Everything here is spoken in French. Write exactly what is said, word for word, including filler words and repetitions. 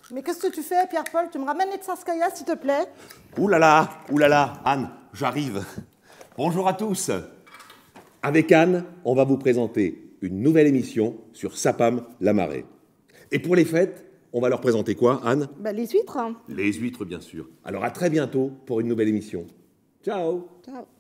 Mais qu'est-ce que tu fais, Pierre-Paul? Tu me ramènes les Tsarskaya, s'il te plaît? Ouh là là, ouh là là, Anne, j'arrive. Bonjour à tous. Avec Anne, on va vous présenter une nouvelle émission sur Sapam la marée. Et pour les fêtes, on va leur présenter quoi, Anne? Bah, les huîtres. Hein. Les huîtres, bien sûr. Alors à très bientôt pour une nouvelle émission. Ciao. Ciao.